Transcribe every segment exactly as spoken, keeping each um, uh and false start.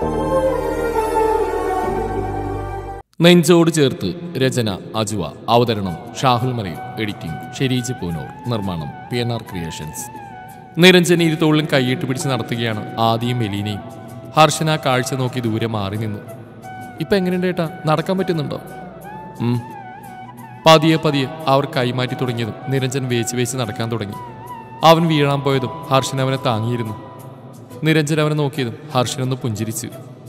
നെഞ്ചോട് ചേർത്ത് രചന അജുവ, അവതരണം ഷാഹുൽ മലയിൽ, എഡിറ്റിംഗ് ഷെരീജ് പൂനൂർ, നിർമ്മാണം P N R creations. Niranjan ഇരുത്തോളിലും കൈയിട്ട് പിടിച്ച് നടത്തുകയാണ് ആദിയും എലീനയും. ഹർഷൻ ആ കാഴ്ച നോക്കി ദൂരെ മാറി നിന്നു. ഇപ്പം എങ്ങനെയുണ്ട് ഏട്ടാ, നടക്കാൻ പറ്റുന്നുണ്ടോ? പതിയെ പതിയെ അവർ കൈമാറ്റി തുടങ്ങിയതും നിരഞ്ജൻ വേച്ച് വേച്ച് നടക്കാൻ തുടങ്ങി. അവൻ വീഴാൻ പോയതും ഹർഷൻ അവനെ താങ്ങിയിരുന്നു. നിരഞ്ജൻ അവനെ നോക്കിയതും ഹർഷനൊന്ന് പുഞ്ചിരിച്ചു.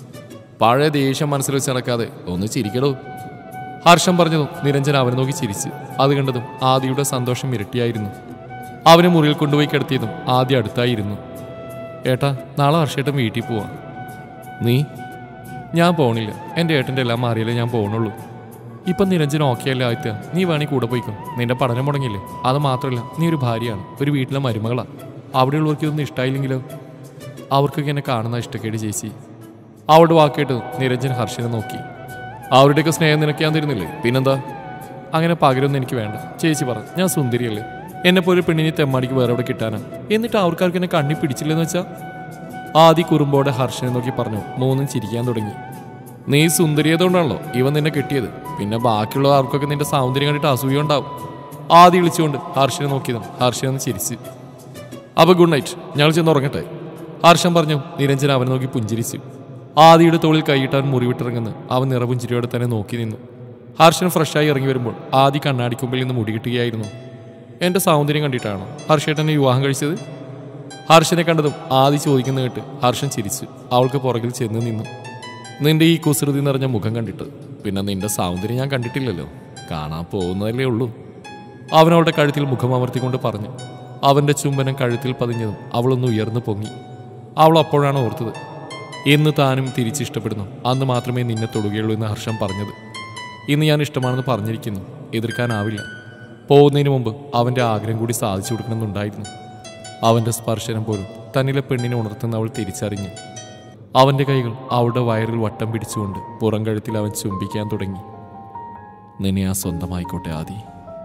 പഴയ ദേഷ്യം മനസ്സിൽ വെച്ച് നടക്കാതെ ഒന്ന് ചിരിക്കടോ, ഹർഷൻ പറഞ്ഞതും നിരഞ്ജൻ അവനെ നോക്കി ചിരിച്ചു. അത് കണ്ടതും ആദിയുടെ സന്തോഷം ഇരട്ടിയായിരുന്നു. അവനെ മുറിയിൽ കൊണ്ടുപോയി കിടത്തിയതും ആദ്യം അടുത്തായിരുന്നു. ഏട്ടാ, നാളെ ഹർഷേട്ടൻ വീട്ടിൽ പോവാം. നീ? ഞാൻ പോണില്ല, എൻ്റെ ഏട്ടൻ്റെ എല്ലാം മാറിയാലേ ഞാൻ പോകണുള്ളൂ. ഇപ്പം നിരഞ്ജൻ ഓക്കെ അല്ലേ ആദ്യ, നീ വേണമെങ്കിൽ കൂടെ പോയിക്കോ. നിന്റെ പഠനം മുടങ്ങില്ലേ? അത് മാത്രമല്ല, നീ ഒരു ഭാര്യയാണ്, ഒരു വീട്ടിലെ മരുമകളാണ്. അവിടെയുള്ളവർക്ക് ഇതൊന്നും ഇഷ്ടമായില്ലെങ്കിലോ? അവർക്കൊക്കെ എന്നെ കാണുന്ന ഇഷ്ടക്കേട് ചേച്ചി. അവളുടെ വാക്കേട്ട് നിരഞ്ജൻ ഹർഷനെ നോക്കി. അവരുടെയൊക്കെ സ്നേഹം നിനക്ക് ഞാൻ തരുന്നില്ലേ, പിന്നെന്താ? അങ്ങനെ പകരൊന്നും എനിക്ക് വേണ്ട ചേച്ചി. പറ, ഞാൻ സുന്ദരിയല്ലേ? എന്നെപ്പോലെ പെണ്ണിനെ തെമ്മാടിക്ക് വേറെ എവിടെ കിട്ടാനാ? എന്നിട്ട് അവർക്കാർക്ക് എന്നെ കണ്ണി പിടിച്ചില്ലെന്ന് വെച്ചാൽ? ആദി കുറുമ്പോടെ ഹർഷനെ നോക്കി പറഞ്ഞു. മൂന്നും ചിരിക്കാൻ തുടങ്ങി. നീ സുന്ദരിയതുകൊണ്ടാണല്ലോ ഇവൻ നിന്നെ കിട്ടിയത്, പിന്നെ ബാക്കിയുള്ള ആർക്കൊക്കെ നിന്റെ സൗന്ദര്യം കണ്ടിട്ട് അസൂയ ഉണ്ടാവും. ആദി വിളിച്ചുകൊണ്ട് ഹർഷനെ നോക്കിയതും ഹർഷനൊന്ന് ചിരിച്ചു. അപ്പോൾ ഗുഡ് നൈറ്റ്, ഞങ്ങൾ ചെന്ന് ഉറങ്ങട്ടെ, ഹർഷൻ പറഞ്ഞു. നിരഞ്ജൻ അവനെ നോക്കി പുഞ്ചിരിച്ചു. ആദിയുടെ തോളിൽ കൈയിട്ട് അവൻ മുറിവിട്ടിറങ്ങുന്നു. അവൻ നിറപുഞ്ചിരിയോടെ തന്നെ നോക്കി നിന്നു. ഹർഷൻ ഫ്രഷായി ഇറങ്ങി വരുമ്പോൾ ആദി കണ്ണാടിക്കുമ്പിൽ നിന്ന് മുടി കിട്ടുകയായിരുന്നു. എൻ്റെ സൗന്ദര്യം കണ്ടിട്ടാണോ ഹർഷേട്ടനെ വിവാഹം കഴിച്ചത്? ഹർഷനെ കണ്ടതും ആദി ചോദിക്കുന്ന കേട്ട് ഹർഷൻ ചിരിച്ചു. അവൾക്ക് പുറകിൽ ചെന്ന് നിന്നു. നിന്റെ ഈ കുസൃതി നിറഞ്ഞ മുഖം കണ്ടിട്ട് പിന്നെ നിന്റെ സൗന്ദര്യം ഞാൻ കണ്ടിട്ടില്ലല്ലോ, കാണാൻ പോകുന്നതല്ലേ ഉള്ളൂ, അവനവളുടെ കഴുത്തിൽ മുഖം അമർത്തിക്കൊണ്ട് പറഞ്ഞു. അവൻ്റെ ചുംബനം കഴുത്തിൽ പതിഞ്ഞതും അവളൊന്ന് ഉയർന്നു പൊങ്ങി. അവൾ അപ്പോഴാണ് ഓർത്തത്, എന്ന് താനും തിരിച്ചിഷ്ടപ്പെടുന്നു, അന്ന് മാത്രമേ നിന്നെ തൊടുകയുള്ളൂ എന്ന് ഹർഷൻ പറഞ്ഞത്. ഇന്ന് ഞാൻ ഇഷ്ടമാണെന്ന് പറഞ്ഞിരിക്കുന്നു, എതിർക്കാനാവില്ല. പോകുന്നതിന് മുമ്പ് അവൻ്റെ ആഗ്രഹം കൂടി സാധിച്ചു കൊടുക്കണമെന്നുണ്ടായിരുന്നു. അവൻ്റെ സ്പർശനം പോലും തന്നിലെ പെണ്ണിനെ ഉണർത്തുന്ന അവൾ തിരിച്ചറിഞ്ഞു. അവൻ്റെ കൈകൾ അവളുടെ വയറിൽ വട്ടം പിടിച്ചുകൊണ്ട് പുറം കഴുത്തിൽ അവൻ ചുംബിക്കാൻ തുടങ്ങി. നിന്നെ ആ സ്വന്തമായിക്കോട്ടെ ആദി.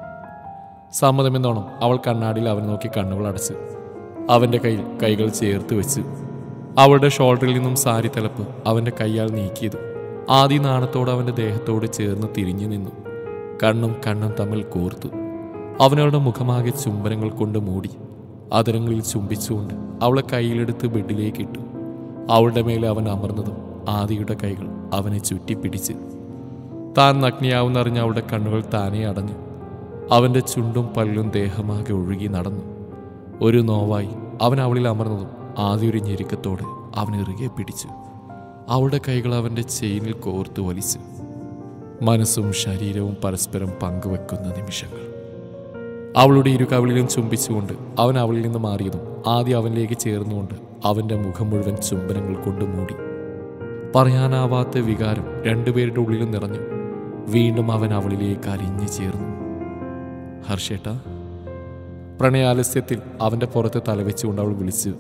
സമ്മതമെന്നോണം അവൾ കണ്ണാടിയിൽ അവൻ നോക്കി കണ്ണുകൾ അടച്ച് അവൻ്റെ കയ്യിൽ കൈകൾ ചേർത്ത് വെച്ച് അവളുടെ ഷോൾഡറിൽ നിന്നും സാരി തലപ്പ് അവൻ്റെ കൈയാൽ നീക്കിയത്. ആദി നാണത്തോടെ അവൻ്റെ ദേഹത്തോട് ചേർന്ന് തിരിഞ്ഞു നിന്നു. കണ്ണും കണ്ണും തമ്മിൽ കോർത്തു. അവനവളുടെ മുഖമാകെ ചുംബനങ്ങൾ കൊണ്ട് മൂടി. അതരങ്ങളിൽ ചുംബിച്ചുകൊണ്ട് അവളെ കയ്യിലെടുത്ത് ബെഡിലേക്ക് ഇട്ടു. അവളുടെ മേലെ അവൻ അമർന്നതും ആദിയുടെ കൈകൾ അവനെ ചുറ്റിപ്പിടിച്ച്. താൻ നഗ്നിയാവുന്നറിഞ്ഞ അവളുടെ കണ്ണുകൾ താനെ അടഞ്ഞു. അവൻ്റെ ചുണ്ടും പല്ലും ദേഹമാകെ ഒഴുകി നടന്നു. ഒരു നോവായി അവൻ അവളിൽ അമർന്നതും ആദ്യ ഒരു ഞെരുക്കത്തോടെ അവൻ ഇറുകെ പിടിച്ചു. അവളുടെ കൈകൾ അവൻ്റെ ചെയിനിൽ കോർത്ത് വലിച്ചു. മനസ്സും ശരീരവും പരസ്പരം പങ്കുവെക്കുന്ന നിമിഷങ്ങൾ. അവളുടെ ഇരു കവിളിലും ചുംബിച്ചുകൊണ്ട് അവൻ അവളിൽ നിന്ന് മാറിയതും ആദ്യം അവനിലേക്ക് ചേർന്നുകൊണ്ട് അവൻ്റെ മുഖം മുഴുവൻ ചുംബനങ്ങൾ കൊണ്ട് മൂടി. പറയാനാവാത്ത വികാരം രണ്ടുപേരുടെ ഉള്ളിലും നിറഞ്ഞു. വീണ്ടും അവൻ അവളിലേക്ക് അലിഞ്ഞു ചേർന്നു. ഹർഷേട്ട. പ്രണയാലസ്യത്തിൽ അവൻ്റെ പുറത്ത് തലവെച്ചുകൊണ്ട് അവൾ വിളിച്ചു.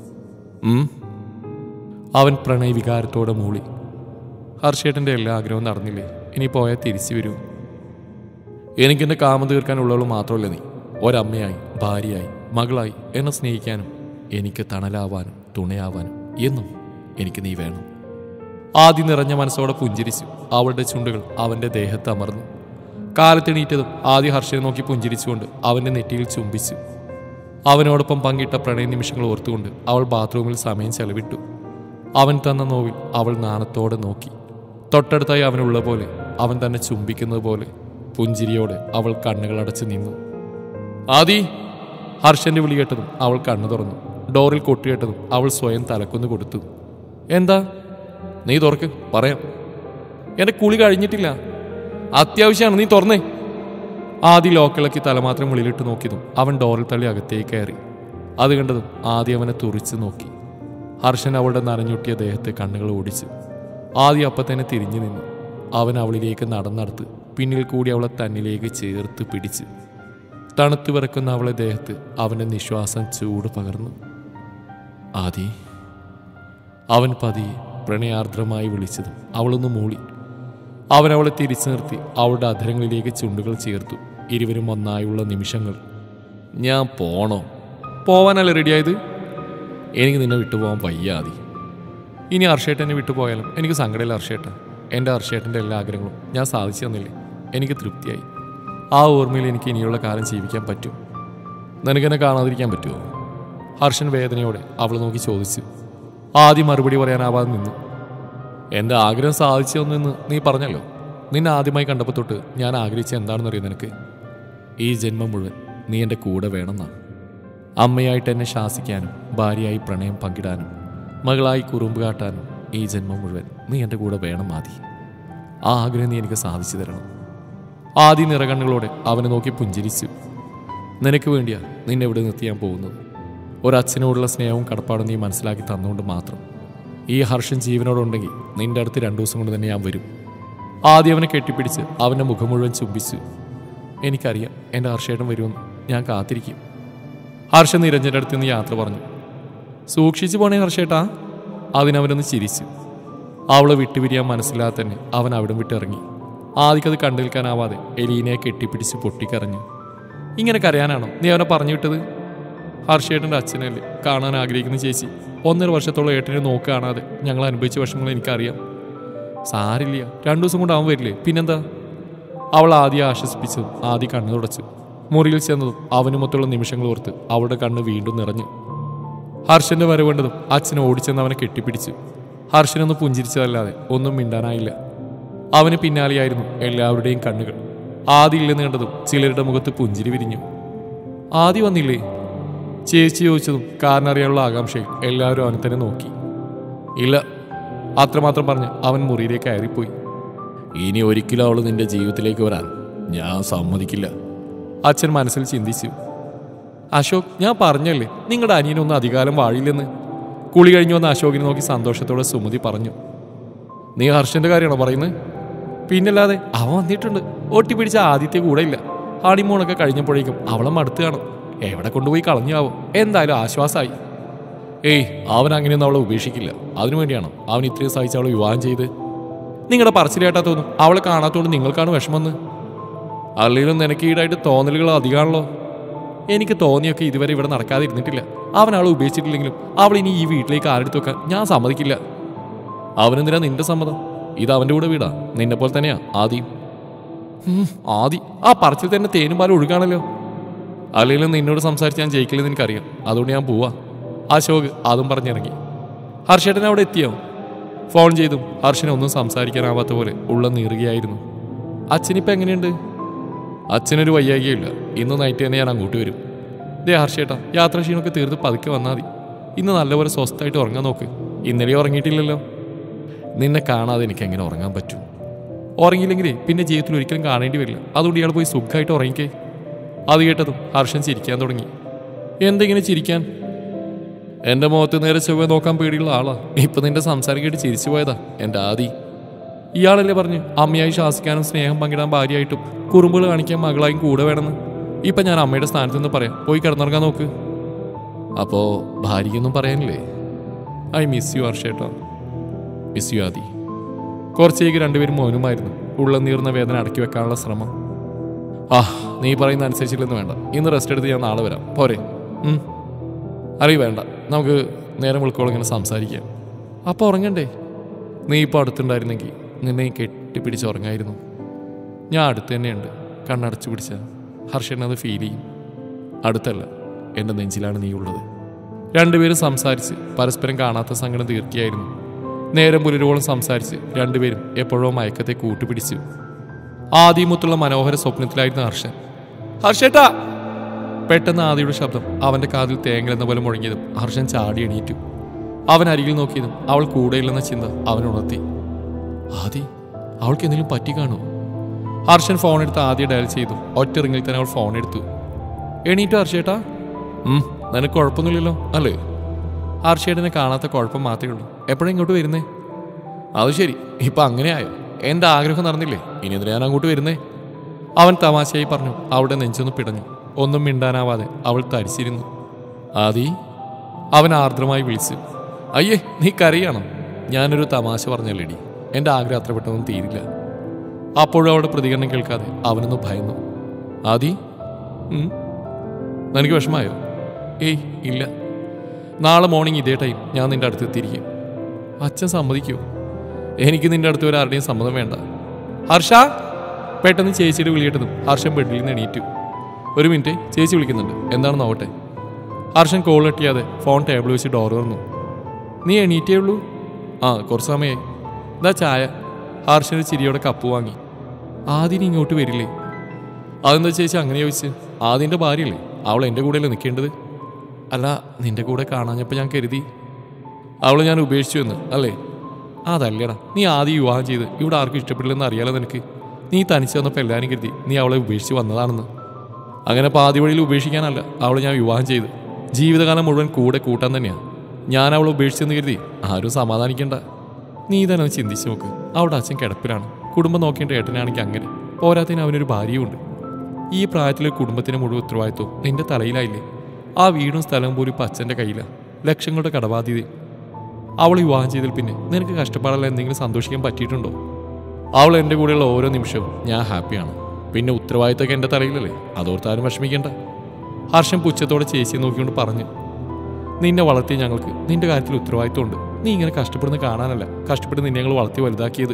അവൻ പ്രണയവികാരത്തോടെ മൂളി. ഹർഷേട്ടൻ്റെ എല്ലാ ആഗ്രഹവും നടന്നില്ലേ? ഇനി പോയാൽ തിരിച്ചു വരൂ. എനിക്കെൻ്റെ കാമം തീർക്കാനുള്ളവൾ മാത്രമല്ല നീ. ഒരമ്മയായി, ഭാര്യയായി, മകളായി എന്നെ സ്നേഹിക്കാനും എനിക്ക് തണലാവാനും തുണയാവാനും എന്നും എനിക്ക് നീ വേണം. ആദ്യം നിറഞ്ഞ മനസ്സോടെ പുഞ്ചിരിച്ചു. അവളുടെ ചുണ്ടുകൾ അവൻ്റെ ദേഹത്ത് അമർന്നു. കാലത്തെണീറ്റതും ആദ്യ ഹർഷനെ നോക്കി പുഞ്ചിരിച്ചുകൊണ്ട് അവൻ്റെ നെറ്റിയിൽ ചുംബിച്ചു. അവനോടൊപ്പം പങ്കിട്ട പ്രണയ നിമിഷങ്ങൾ ഓർത്തുകൊണ്ട് അവൾ ബാത്റൂമിൽ സമയം ചെലവിട്ടു. അവൻ തന്ന നോവിൽ അവൾ നാണത്തോടെ നോക്കി. തൊട്ടടുത്തായി അവനുള്ള പോലെ അവൻ തന്നെ ചുംബിക്കുന്നത് പോലെ പുഞ്ചിരിയോടെ അവൾ കണ്ണുകളടച്ച് നിന്നു. ആദി. ഹർഷന്റെ വിളി കേട്ടതും അവൾ കണ്ണു തുറന്നു. ഡോറിൽ കൊട്ടിയേട്ടതും അവൾ സ്വയം തലക്കൊന്ന് കൊടുത്തു. എന്താ? നീ തുറക്ക്, പറയാം. എൻ്റെ കുളി കഴിഞ്ഞിട്ടില്ല, അത്യാവശ്യമാണ്, നീ തുറന്നേ. ആദി ലോക്കിളക്കി തലമാത്രം വിളിയിലിട്ട് നോക്കിയതും അവൻ ഡോറിൽ തള്ളി അകത്തേക്ക് കയറി. അത് കണ്ടതും ആദി അവനെ തുറിച്ച് നോക്കി. ഹർഷൻ അവളുടെ നനഞ്ഞൊട്ടിയ ദേഹത്തെ കണ്ണുകൾ ഓടിച്ചു. ആദി അപ്പം തന്നെ തിരിഞ്ഞു നിന്നു. അവൻ അവളിലേക്ക് നടന്നടുത്ത് പിന്നിൽ കൂടി അവളെ തന്നിലേക്ക് ചേർത്ത് പിടിച്ച് തണുത്തു വിറക്കുന്ന അവളെ ദേഹത്ത് അവൻ്റെ നിശ്വാസം ചൂട് പകർന്നു. ആദി. അവൻ പതിയെ പ്രണയാർദ്രമായി വിളിച്ചതും അവളൊന്ന് മൂളി. അവൻ അവളെ തിരിച്ചു നിർത്തി അവളുടെ അധരങ്ങളിലേക്ക് ചുണ്ടുകൾ ചേർത്തു. ഇരുവരും ഒന്നായുള്ള നിമിഷങ്ങൾ. ഞാൻ പോണോ? പോവാനല്ല റെഡിയായത്? എനിക്ക് നിന്നെ വിട്ടുപോകാൻ വയ്യ ആദി. ഇനി ഹർഷേട്ടൻ എന്നെ വിട്ടുപോയാലും എനിക്ക് സങ്കടമില്ല ഹർഷേട്ടൻ. എൻ്റെ ഹർഷേട്ടൻ്റെ എല്ലാ ആഗ്രഹങ്ങളും ഞാൻ സാധിച്ചു തന്നില്ലേ, എനിക്ക് തൃപ്തിയായി. ആ ഓർമ്മയിൽ എനിക്ക് ഇനിയുള്ള കാലം ജീവിക്കാൻ പറ്റും. നിനക്കെന്നെ കാണാതിരിക്കാൻ പറ്റുമോ? ഹർഷൻ വേദനയോടെ അവൾ നോക്കി ചോദിച്ചു. ആദ്യം മറുപടി പറയാനാവാതെ നിന്നു. എൻ്റെ ആഗ്രഹം സാധിച്ചു തന്നെന്ന് നീ പറഞ്ഞല്ലോ. നിന്നെ ആദ്യമായി കണ്ടപ്പോൾ തൊട്ട് ഞാൻ ആഗ്രഹിച്ച എന്താണെന്നറിയോ നിനക്ക്? ഈ ജന്മം മുഴുവൻ നീ എൻ്റെ കൂടെ വേണമെന്നാണ്. അമ്മയായിട്ട് എന്നെ ശാസിക്കാനും ഭാര്യയായി പ്രണയം പങ്കിടാനും മകളായി കുറുമ്പ് കാട്ടാനും ഈ ജന്മം മുഴുവൻ നീ എൻ്റെ കൂടെ വേണം ആദി. ആ ആഗ്രഹം നീ എനിക്ക് സാധിച്ചു തരണം. ആദി നിറകണ്ണുകളോടെ അവനെ നോക്കി പുഞ്ചിരിച്ചു. നിനക്ക് വേണ്ടിയാ നിന്നെ ഇവിടെ നിർത്തിയാൻ പോകുന്നത്. ഒരച്ഛനോടുള്ള സ്നേഹവും കടപ്പാടും നീ മനസ്സിലാക്കി തന്നുകൊണ്ട് മാത്രം. ഈ ഹർഷൻ ജീവനോടുണ്ടെങ്കിൽ നിന്റെ അടുത്ത് രണ്ടു ദിവസം കൊണ്ട് തന്നെ ഞാൻ വരും. ആദ്യം അവനെ കെട്ടിപ്പിടിച്ച് അവൻ്റെ മുഖം മുഴുവൻ ചുംബിച്ചു. എനിക്കറിയാം എൻ്റെ ഹർഷേട്ടൻ വരുമെന്ന്, ഞാൻ കാത്തിരിക്കും. ഹർഷൻ നിരഞ്ജൻ്റെ അടുത്ത് നിന്ന് യാത്ര പറഞ്ഞു. സൂക്ഷിച്ചു പോണേ ഹർഷേട്ടാ. അതിനവനൊന്ന് ചിരിച്ചു. അവളെ വിട്ടുപിരിയാൻ മനസ്സില്ലാതെ തന്നെ അവൻ അവിടം വിട്ടിറങ്ങി. ആദിക്കത് കണ്ടു നിൽക്കാനാവാതെ എലീനയെ കെട്ടിപ്പിടിച്ച് പൊട്ടിക്കരഞ്ഞു. ഇങ്ങനെ കരയാനാണോ നീ അവനെ പറഞ്ഞു വിട്ടത്? ഹർഷേട്ടൻ്റെ അച്ഛനല്ലേ കാണാൻ ആഗ്രഹിക്കുന്ന ചേച്ചി. ഒന്നര വർഷത്തോളം ഏട്ടനെ നോക്കി കാണാതെ ഞങ്ങൾ അനുഭവിച്ച വിഷമങ്ങൾ എനിക്കറിയാം. സാരില്ല, രണ്ടു ദിവസം കൊണ്ട് അവൻ വരില്ലേ, പിന്നെന്താ? അവൾ ആദ്യം ആശ്വസിപ്പിച്ചതും ആദ്യ കണ്ണു തുടച്ചു. മുറിയിൽ ചെന്നതും അവനുമൊത്തുള്ള നിമിഷങ്ങൾ ഓർത്ത് അവളുടെ കണ്ണ് വീണ്ടും നിറഞ്ഞു. ഹർഷന്റെ വരവേണ്ടതും അച്ഛൻ ഓടിച്ചെന്ന് അവനെ കെട്ടിപ്പിടിച്ചു. ഹർഷനൊന്ന് പുഞ്ചിരിച്ചതല്ലാതെ ഒന്നും മിണ്ടാനായില്ല. അവന് പിന്നാലെയായിരുന്നു എല്ലാവരുടെയും കണ്ണുകൾ. ആദ്യ ഇല്ലെന്ന് കണ്ടതും ചിലരുടെ മുഖത്ത് പുഞ്ചിരി വിരിഞ്ഞു. ആദ്യ വന്നില്ലേ ചേച്ചി ചോദിച്ചതും കാരണറിയാനുള്ള ആകാംക്ഷയിൽ എല്ലാവരും അവനെ തന്നെ നോക്കി. ഇല്ല, അത്രമാത്രം പറഞ്ഞ് അവൻ മുറിയിലേക്ക് കയറിപ്പോയി. ഇനി ഒരിക്കലും അവൾ നിന്റെ ജീവിതത്തിലേക്ക് വരാൻ ഞാൻ സമ്മതിക്കില്ല, അച്ഛൻ മനസ്സിൽ ചിന്തിച്ചു. അശോക്, ഞാൻ പറഞ്ഞല്ലേ നിങ്ങളുടെ അനിയനൊന്നും അധികാലം വാഴില്ലെന്ന്. കുളി കഴിഞ്ഞു വന്ന അശോകിനെ നോക്കി സന്തോഷത്തോടെ സുമതി പറഞ്ഞു. നീ ഹർഷന്റെ കാര്യമാണോ പറയുന്നത്? പിന്നല്ലാതെ, അവൻ വന്നിട്ടുണ്ട്. ഒട്ടിപ്പിടിച്ച ആദ്യത്തെ കൂടെ ഇല്ല. ഹണിമൂണൊക്കെ കഴിഞ്ഞപ്പോഴേക്കും അവളെ മടുത്ത് കാണും. എവിടെ കൊണ്ടുപോയി കളഞ്ഞാവോ? എന്തായാലും ആശ്വാസമായി. ഏയ്, അവൻ അങ്ങനെയൊന്നും അവളെ ഉപേക്ഷിക്കില്ല. അതിനുവേണ്ടിയാണോ അവൻ ഇത്രയും സഹിച്ച് അവളെ വിവാഹം ചെയ്ത്? നിങ്ങളുടെ പറച്ചിലേട്ടാ തോന്നും അവളെ കാണാത്തോണ്ട് നിങ്ങൾക്കാണ് വിഷമെന്ന്. അല്ലെങ്കിലും നിനക്ക് ഈടായിട്ട് തോന്നലുകൾ അധികമാണല്ലോ. എനിക്ക് തോന്നിയൊക്കെ ഇതുവരെ ഇവിടെ നടക്കാതിരുന്നിട്ടില്ല. അവൻ അവളെ ഉപേക്ഷിച്ചിട്ടില്ലെങ്കിലും അവൾ ഇനി ഈ വീട്ടിലേക്ക് ആരെടുത്ത് വെക്കാൻ ഞാൻ സമ്മതിക്കില്ല. അവനെന്തിനാ നിന്റെ സമ്മതം? ഇത് അവൻ്റെ കൂടെ വീടാ, നിന്നെ പോലെ തന്നെയാ ആദ്യം. ആദി, ആ പറച്ചിൽ തന്നെ തേനും പാലും ഒഴുകാണല്ലോ. അല്ലെങ്കിലും നിന്നോട് സംസാരിച്ച് ഞാൻ ജയിക്കില്ലെന്ന് എനിക്കറിയാം. അതുകൊണ്ട് ഞാൻ പോവാ. അശോക് അതും പറഞ്ഞിറങ്ങി. ഹർഷേട്ടൻ അവിടെ എത്തിയോ? ഫോൺ ചെയ്തും ഹർഷനെ ഒന്നും സംസാരിക്കാനാവാത്ത പോലെ ഉള്ള നീറുകയായിരുന്നു. അച്ഛനിപ്പോൾ എങ്ങനെയുണ്ട്? അച്ഛനൊരു വയ്യാകിയില്ല. ഇന്ന് നൈറ്റ് തന്നെ ഞാൻ അങ്ങോട്ട് വരും. ദേ ഹർഷേട്ടാ, യാത്രാക്ഷീണമൊക്കെ തീർത്ത് പതുക്കെ വന്നാൽ മതി. ഇന്ന് നല്ലപോലെ സ്വസ്ഥമായിട്ട് ഉറങ്ങാൻ നോക്ക്. ഇന്നലെ ഉറങ്ങിയിട്ടില്ലല്ലോ. നിന്നെ കാണാതെ എനിക്ക് എങ്ങനെ ഉറങ്ങാൻ പറ്റും? ഉറങ്ങിയില്ലെങ്കിലേ പിന്നെ ജീവിതത്തിൽ ഒരിക്കലും കാണേണ്ടി വരില്ല. അതുകൊണ്ട് ഇയാൾ പോയി സുഖമായിട്ട് ഉറങ്ങിക്കേ. അത് കേട്ടതും ഹർഷൻ ചിരിക്കാൻ തുടങ്ങി. എന്തെങ്ങനെ ചിരിക്കാൻ? എൻ്റെ മുഖത്ത് നേരെ ചൊവ്വ നോക്കാൻ പേടിയുള്ള ആളാ. ഇപ്പം നിന്റെ സംസാരം കേട്ട് ചിരിച്ചു പോയതാ എൻ്റെ ആദി. ഇയാളല്ലേ പറഞ്ഞു അമ്മയായി ശാസിക്കാനും സ്നേഹം പങ്കിടാൻ ഭാര്യയായിട്ടും കുറുമ്പുകൾ കാണിക്കാൻ മകളായും കൂടെ വേണമെന്ന്. ഇപ്പം ഞാൻ അമ്മയുടെ സ്ഥാനത്ത് നിന്ന് പറയാം, പോയി കിടന്നുറങ്ങാൻ നോക്ക്. അപ്പോൾ ഭാര്യയൊന്നും പറയാനില്ലേ? ഐ മിസ് യു ഹർഷേട്ടാ. Miss you Aadi. കുറച്ചേക്ക് രണ്ടുപേരും മൗനമായിരുന്നു. ഉള്ള നീർന്ന വേദന അടക്കി വെക്കാനുള്ള ശ്രമം. ആ, നീ പറയുന്ന അനുസരിച്ചില്ലെന്ന് വേണ്ട. ഇന്ന് റെസ്റ്റ് എടുത്ത് ഞാൻ നാളെ വരാം, പോരെ? അറിയ വേണ്ട, നമുക്ക് നേരം വിളിക്കോളം ഇങ്ങനെ സംസാരിക്കാം. അപ്പോൾ ഉറങ്ങണ്ടേ? നീ ഇപ്പോൾ അടുത്തുണ്ടായിരുന്നെങ്കിൽ നിന്നെ കെട്ടിപ്പിടിച്ച് ഉറങ്ങായിരുന്നു. ഞാൻ അടുത്ത് തന്നെയുണ്ട്. കണ്ണടച്ചു പിടിച്ച ഹർഷൻ അത് ഫീൽ ചെയ്യും. അടുത്തല്ല, എൻ്റെ നെഞ്ചിലാണ് നീ ഉള്ളത്. രണ്ടുപേരും സംസാരിച്ച് പരസ്പരം കാണാത്ത സങ്കടം തീർക്കുകയായിരുന്നു. നേരം പുലരുവോളം സംസാരിച്ച് രണ്ടുപേരും എപ്പോഴോ മയക്കത്തെ കൂട്ടുപിടിച്ചു. ആദ്യമൊത്തുള്ള മനോഹര സ്വപ്നത്തിലായിരുന്നു ഹർഷൻ. ഹർഷേട്ടാ! പെട്ടെന്ന് ആദിയുടെ ശബ്ദം അവൻ്റെ കാതിൽ തേങ്ങലെന്ന പോലെ മുഴങ്ങിയതും ഹർഷൻ ചാടി എണീറ്റു. അവൻ അരികിൽ നോക്കിയതും അവൾ കൂടെയില്ലെന്ന ചിന്ത അവനുണർത്തി. ആദി, അവൾക്ക് എന്തെങ്കിലും പറ്റി കാണുമോ? ഹർഷൻ ഫോൺ എടുത്ത് ആദ്യം ഡയൽ ചെയ്തു. ഒറ്റ റിങ്ങിൽ തന്നെ അവൾ ഫോൺ എടുത്തു. എണീറ്റോ ഹർഷേട്ടാ? നിനക്ക് കുഴപ്പമൊന്നുമില്ലല്ലോ അല്ലേ? ഹർഷേട്ടനെ കാണാത്ത കുഴപ്പം മാത്രമേ ഉള്ളൂ. എപ്പോഴും ഇങ്ങോട്ട് വരുന്നേ? അത് ശരി, ഇപ്പം അങ്ങനെയായോ? എൻ്റെ ആഗ്രഹം നടന്നില്ലേ? ഇനി എന്തിനാ ഞാൻ അങ്ങോട്ട് വരുന്നേ? അവൻ തമാശയായി പറഞ്ഞു. അവിടെ നെഞ്ചൊന്ന് പിടഞ്ഞു. ഒന്നും മിണ്ടാനാവാതെ അവൾ തരിച്ചിരുന്നു. ആദി, അവൻ ആർദ്രമായി വിളിച്ചു. അയ്യേ, നീ കരയാണോ? ഞാനൊരു തമാശ പറഞ്ഞല്ലേടി. എൻ്റെ ആഗ്രഹം അത്ര പെട്ടെന്നും തീരില്ല. അപ്പോഴും അവളുടെ പ്രതികരണം കേൾക്കാതെ അവനൊന്ന് ഭയന്നു. ആദി, നിനക്ക് വിഷമായോ? ഏയ് ഇല്ല. നാളെ മോർണിംഗ് ഇതേ ടൈം ഞാൻ നിൻ്റെ അടുത്തെത്തിയിരിക്കും. അച്ഛൻ സമ്മതിക്കുമോ? എനിക്ക് നിന്റെ അടുത്ത് ഒരു ആരുടെയും സമ്മതം വേണ്ട. ഹർഷ! പെട്ടെന്ന് ചേച്ചിയുടെ വിളിയിട്ടതും ഹർഷൻ ബെഡിൽ നിന്ന് എണീറ്റു. ഒരു മിനിറ്റ്, ചേച്ചി വിളിക്കുന്നുണ്ട്, എന്താണെന്ന് നോക്കട്ടെ. ഹർഷൻ കോൾ കെട്ടിയാതെ ഫോൺ ടേബിൾ വെച്ച് ഡോർ തുറന്നു. നീ എണീറ്റേ ഉള്ളൂ? ആ, കുറച്ച് സമയമായി. ഇതാ ചായ. ഹർഷന് ചിരിയോടെ കപ്പ് വാങ്ങി. ആദ്യം ഇങ്ങോട്ട് വരില്ലേ? അതെന്താ ചേച്ചി അങ്ങനെ ചോദിച്ച്? ആദ്യൻ്റെ ഭാര്യയല്ലേ, അവൾ എൻ്റെ കൂടെയല്ലേ നിൽക്കേണ്ടത്? അല്ല, നിന്റെ കൂടെ കാണാഞ്ഞപ്പോൾ ഞാൻ കരുതി അവളെ ഞാൻ ഉപേക്ഷിച്ചു എന്ന്, അല്ലേ? അതല്ലടാ, നീ ആദ്യം വിവാഹം ചെയ്ത് ഇവിടെ ആർക്കും ഇഷ്ടപ്പെടില്ലെന്ന് അറിയാലോ നിനക്ക്. നീ തനിച്ച് വന്നപ്പോൾ എല്ലാവരും കരുതി നീ അവളെ ഉപേക്ഷിച്ച് വന്നതാണെന്ന്. അങ്ങനെ പാതി വഴിയിൽ ഉപേക്ഷിക്കാനല്ല അവളെ ഞാൻ വിവാഹം ചെയ്ത്. ജീവിതകാലം മുഴുവൻ കൂടെ കൂട്ടാൻ തന്നെയാണ്. ഞാൻ അവളെ ഉപേക്ഷിച്ചെന്ന് കരുതി ആരും സമാധാനിക്കണ്ട. നീ തന്നെ ഒന്ന് ചിന്തിച്ച് നോക്ക്. അവളുടെ അച്ഛൻ കിടപ്പിലാണ്, കുടുംബം നോക്കേണ്ട ഏട്ടനാണെങ്കിൽ അങ്ങനെ, പോരാത്തതിന് അവനൊരു ഭാര്യയുണ്ട്. ഈ പ്രായത്തിലെ കുടുംബത്തിന് മുഴുവൻ ഉത്തരവാദിത്വം നിന്റെ തലയിലായില്ലേ? ആ വീടും സ്ഥലവും പോലും ഇപ്പം അച്ഛൻ്റെ കയ്യിലാണ്, ലക്ഷങ്ങളുടെ കടബാധ്യതയും. അവൾ വിവാഹം ചെയ്തതിൽ പിന്നെ നിനക്ക് കഷ്ടപ്പാടല്ല എന്തെങ്കിലും സന്തോഷിക്കാൻ പറ്റിയിട്ടുണ്ടോ? അവൾ എൻ്റെ കൂടെയുള്ള ഓരോ നിമിഷവും ഞാൻ ഹാപ്പിയാണ്. പിന്നെ ഉത്തരവാദിത്തമൊക്കെ എൻ്റെ തലയിലല്ലേ, അതോർത്താരും വിഷമിക്കേണ്ട. ഹർഷൻ പുച്ഛത്തോടെ ചേച്ചിയെ നോക്കിക്കൊണ്ട് പറഞ്ഞു. നിന്നെ വളർത്തിയ ഞങ്ങൾക്ക് നിന്റെ കാര്യത്തിൽ ഉത്തരവാദിത്വമുണ്ട്. നീ ഇങ്ങനെ കഷ്ടപ്പെടുന്ന കാണാനല്ല കഷ്ടപ്പെട്ട് നിന്നെ ഞങ്ങൾ വളർത്തി വലുതാക്കിയത്.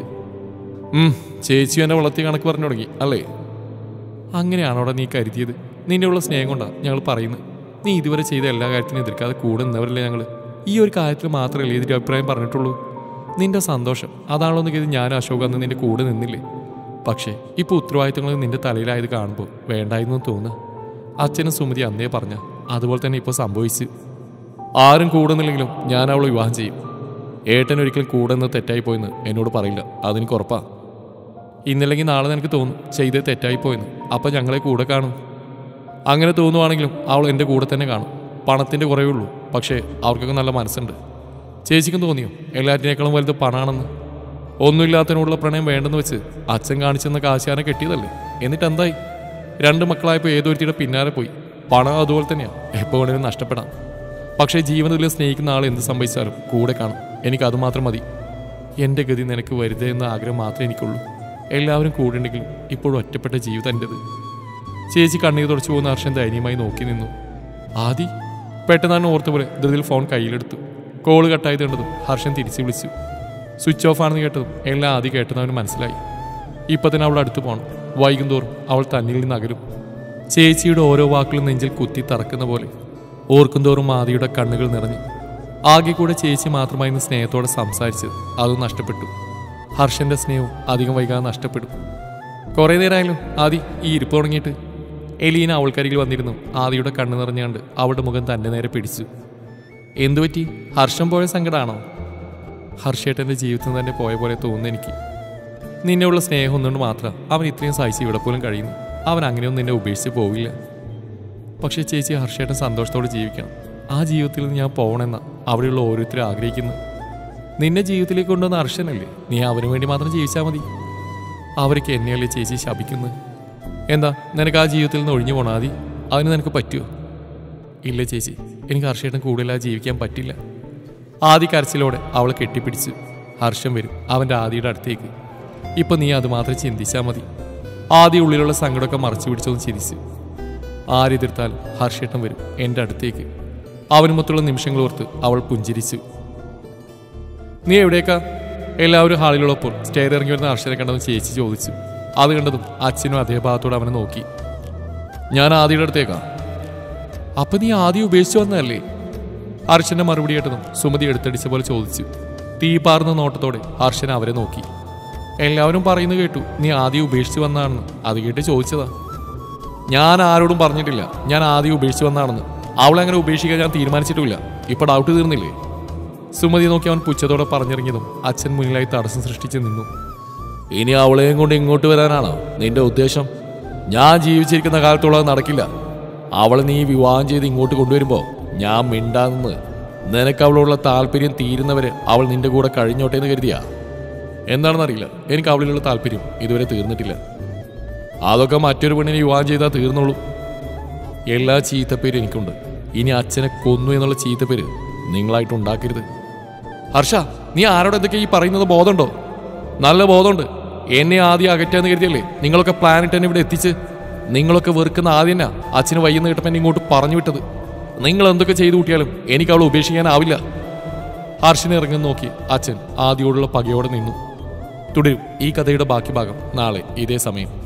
ചേച്ചി എന്നെ വളർത്തിയ കണക്ക് പറഞ്ഞു തുടങ്ങി അല്ലേ? അങ്ങനെയാണോടെ നീ കരുതിയത്? നിന്നെയുള്ള സ്നേഹം കൊണ്ടാണ് ഞങ്ങൾ പറയുന്നത്. നീ ഇതുവരെ ചെയ്ത എല്ലാ കാര്യത്തിനും എതിർക്കാതെ കൂടെ നിന്നവരല്ലേ ഞങ്ങൾ. ഈ ഒരു കാര്യത്തിൽ മാത്രമല്ലേ ഇതിൻ്റെ അഭിപ്രായം പറഞ്ഞിട്ടുള്ളൂ. നിന്റെ സന്തോഷം അതാണല്ലോ എന്ന് കരുതി ഞാൻ അശോക് അന്ന് നിന്റെ കൂടെ നിന്നില്ലേ? പക്ഷേ ഇപ്പോൾ ഉത്തരവാദിത്തങ്ങൾ നിന്റെ തലയിലായത് കാണുമ്പോൾ വേണ്ടായിരുന്നു തോന്നുക. അച്ഛനും സുമതി അന്നേ പറഞ്ഞ അതുപോലെ തന്നെ ഇപ്പോൾ സംഭവിച്ചു. ആരും കൂടെ നിന്നില്ലെങ്കിലും ഞാൻ അവളെ വിവാഹം ചെയ്യും. ഏട്ടൻ ഒരിക്കലും കൂടെ നിന്ന് തെറ്റായി പോയെന്ന് എന്നോട് പറയില്ല, അതെനിക്ക് ഉറപ്പാ. ഇന്നല്ലെങ്കിൽ നാളെ നിനക്ക് തോന്നും ചെയ്ത് തെറ്റായി പോയെന്ന്, അപ്പം ഞങ്ങളെ കൂടെ കാണും. അങ്ങനെ തോന്നുവാണെങ്കിലും അവൾ എൻ്റെ കൂടെ തന്നെ കാണും. പണത്തിൻ്റെ കുറവേ ഉള്ളൂ, പക്ഷേ അവർക്കൊക്കെ നല്ല മനസ്സുണ്ട്. ചേച്ചിക്കും തോന്നിയോ എല്ലാറ്റിനേക്കാളും വലുത് പണമാണെന്ന്? ഒന്നുമില്ലാത്തതിനോടുള്ള പ്രണയം വേണ്ടെന്ന് വെച്ച് അച്ഛൻ കാണിച്ചെന്ന കാശാനെ കെട്ടിയതല്ലേ? എന്നിട്ട് എന്തായി? രണ്ട് മക്കളായപ്പോൾ ഏതൊരുത്തിയുടെ പിന്നാലെ പോയി. പണം അതുപോലെ തന്നെയാണ്, എപ്പോൾ വേണേലും നഷ്ടപ്പെടാം. പക്ഷേ ജീവിതത്തിൽ സ്നേഹിക്കുന്ന ആൾ എന്ത് സംഭവിച്ചാലും കൂടെ കാണും. എനിക്കത് മാത്രം മതി. എൻ്റെ ഗതി നിനക്ക് വരുതേ എന്ന ആഗ്രഹം മാത്രമേ എനിക്കുള്ളൂ. എല്ലാവരും കൂടെ ഉണ്ടെങ്കിലും ഇപ്പോഴും ഒറ്റപ്പെട്ട ജീവിതം എൻ്റെത്. ചേച്ചി കണ്ണീർ തുടച്ചു പോകുന്ന ഹർഷൻ ദയനീയമായി നോക്കി നിന്നു. ആദി പെട്ടെന്നാണ് ഓർത്ത പോലെ ധൃതിയിൽ ഫോൺ കയ്യിലെടുത്തു. കോള് കട്ടായി തേണ്ടതും ഹർഷൻ തിരിച്ചു വിളിച്ചു. സ്വിച്ച് ഓഫ് ആണെന്ന് കേട്ടതും എല്ലാം ആദ്യം കേട്ടതും അവന് മനസ്സിലായി. ഇപ്പം തന്നെ അവൾ അടുത്ത് പോകണം. വൈകുന്തോറും അവൾ തന്നിൽ നിന്ന് അകലും. ചേച്ചിയുടെ ഓരോ വാക്കുകളും നെഞ്ചിൽ കുത്തി തറക്കുന്ന പോലെ ഓർക്കുന്തോറും ആദിയുടെ കണ്ണുകൾ നിറഞ്ഞു. ആകെ കൂടെ ചേച്ചി മാത്രമായിരുന്നു സ്നേഹത്തോടെ സംസാരിച്ചത്. അതും നഷ്ടപ്പെട്ടു. ഹർഷന്റെ സ്നേഹവും അധികം വൈകാതെ നഷ്ടപ്പെടും. കുറേ നേരമായാലും ആദി ഈ ഇരിപ്പ് തുടങ്ങിയിട്ട്. എലീന അവൾക്കരികിൽ വന്നിരുന്നു. ആദിയുടെ കണ്ണ് നിറഞ്ഞാണ്ട് അവളുടെ മുഖം തൻ്റെ നേരെ പിടിച്ചു. എന്തുപറ്റി? ഹർഷം പോയ സങ്കടമാണോ? ഹർഷേട്ടൻ്റെ ജീവിതത്തിൽ തന്നെ പോയ പോലെ തോന്നുന്നു എനിക്ക്. നിന്നെയുള്ള സ്നേഹം ഒന്നുകൊണ്ട് മാത്രം അവൻ ഇത്രയും സഹിച്ച് ഇവിടെ പോലും കഴിയുന്നു. അവൻ അങ്ങനെയൊന്നും നിന്നെ ഉപേക്ഷിച്ച് പോവില്ല. പക്ഷേ ചേച്ചി ഹർഷേട്ടൻ സന്തോഷത്തോടെ ജീവിക്കണം. ആ ജീവിതത്തിൽ നിന്ന് ഞാൻ പോകണമെന്ന അവിടെയുള്ള ഓരോരുത്തരും ആഗ്രഹിക്കുന്നു. നിന്നെ ജീവിതത്തിലേക്ക് കൊണ്ടുവന്ന ഹർഷനല്ലേ, നീ അവന് വേണ്ടി മാത്രം ജീവിച്ചാൽ മതി. അവർക്ക് എന്നെയല്ലേ ചേച്ചി ശപിക്കുന്നത്? എന്താ നിനക്ക് ആ ജീവിതത്തിൽ നിന്ന് ഒഴിഞ്ഞു പോകണം ആദി? അതിന് നിനക്ക് പറ്റുമോ? ഇല്ല ചേച്ചി, എനിക്ക് ഹർഷേട്ടൻ കൂടുതലായി ജീവിക്കാൻ പറ്റില്ല. ആദി കരച്ചിലോടെ അവളെ കെട്ടിപ്പിടിച്ചു. ഹർഷം വരും അവൻ്റെ ആദിയുടെ അടുത്തേക്ക്. ഇപ്പം നീ അത് മാത്രം ചിന്തിച്ചാൽ മതി. ആദ്യ ഉള്ളിലുള്ള സങ്കടമൊക്കെ മറച്ചു പിടിച്ചൊന്ന് ചിരിച്ചു. ആരെതിർത്താൽ ഹർഷേട്ടൻ വരും എൻ്റെ അടുത്തേക്ക്. അവനുമൊത്തുള്ള നിമിഷങ്ങൾ ഓർത്ത് അവൾ പുഞ്ചിരിച്ചു. നീ എവിടേക്കാ? എല്ലാവരും ഹാളിലുള്ളപ്പോൾ സ്റ്റെയർ ഇറങ്ങി വരുന്ന ഹർഷനെ കണ്ടതും ചേച്ചി ചോദിച്ചു. അത് കണ്ടതും അച്ഛനും അതേ ഭാഗത്തോടെ അവനെ നോക്കി. ഞാൻ ആദിയുടെ അടുത്തേക്കാ. അപ്പം നീ ആദ്യം ഉപേക്ഷിച്ചു വന്നതല്ലേ? ഹർഷന്റെ മറുപടി കേട്ടതും സുമതി എടുത്തടിച്ച പോലെ ചോദിച്ചു. തീ പാർന്ന നോട്ടത്തോടെ ഹർഷൻ അവരെ നോക്കി. എല്ലാവരും പറയുന്നത് കേട്ടു നീ ആദ്യം ഉപേക്ഷിച്ച് വന്നതാണെന്ന്. അത് കേട്ട് ചോദിച്ചതാ. ഞാൻ ആരോടും പറഞ്ഞിട്ടില്ല ഞാൻ ആദ്യം ഉപേക്ഷിച്ച് വന്നതാണെന്ന്. അവളെങ്ങനെ ഉപേക്ഷിക്കാൻ ഞാൻ തീരുമാനിച്ചിട്ടില്ല. ഇപ്പൊ ഡൗട്ട് തീർന്നില്ലേ? സുമതി നോക്കി അവൻ പുച്ഛത്തോടെ പറഞ്ഞിറങ്ങിയതും അച്ഛൻ മുന്നിലായി തടസ്സം സൃഷ്ടിച്ച് നിന്നു. ഇനി അവളെയും കൊണ്ട് ഇങ്ങോട്ട് വരാനാണോ നിന്റെ ഉദ്ദേശം? ഞാൻ ജീവിച്ചിരിക്കുന്ന കാലത്തോളം അത് നടക്കില്ല. അവളെ നീ വിവാഹം ചെയ്ത് ഇങ്ങോട്ട് കൊണ്ടുവരുമ്പോൾ ഞാൻ മിണ്ടാന്ന് നിനക്ക് അവളോടുള്ള താല്പര്യം തീരുന്നവരെ അവൾ നിന്റെ കൂടെ കഴിഞ്ഞോട്ടെ എന്ന് കരുതിയാ? എന്താണെന്നറിയില്ല, എനിക്ക് അവളിലുള്ള താല്പര്യം ഇതുവരെ തീർന്നിട്ടില്ല. അതൊക്കെ മറ്റൊരു പെണ്ണിനെ വിവാഹം ചെയ്താൽ തീർന്നുള്ളൂ. എല്ലാ ചീത്തപ്പേരും എനിക്കുണ്ട്. ഇനി അച്ഛനെ കൊന്നു എന്നുള്ള ചീത്തപ്പേര് നിങ്ങളായിട്ട് ഉണ്ടാക്കരുത്. ഹർഷ, നീ ആരോട് എന്തൊക്കെ ഈ പറയുന്നത് ബോധമുണ്ടോ? നല്ല ബോധമുണ്ട്. എന്നെ ആദ്യം അകറ്റാന്ന് കരുതിയല്ലേ നിങ്ങളൊക്കെ പ്ലാനിട്ട് എന്നെ ഇവിടെ എത്തിച്ച്. നിങ്ങളൊക്കെ വെറുക്കുന്ന ആദ്യം തന്നെ അച്ഛന് വയ്യെന്ന് കിട്ടപ്പോൾ എന്നെ ഇങ്ങോട്ട് പറഞ്ഞു വിട്ടത്. നിങ്ങൾ എന്തൊക്കെ ചെയ്തു കൂട്ടിയാലും എനിക്ക് അവളെ ഉപേക്ഷിക്കാനാവില്ല. ഹർഷിനെ ഇറങ്ങാൻ നോക്കി അച്ഛൻ ആദ്യോടുള്ള പകയോടെ നിന്നു. തുടരും ഈ കഥയുടെ ബാക്കി ഭാഗം നാളെ ഇതേ സമയം.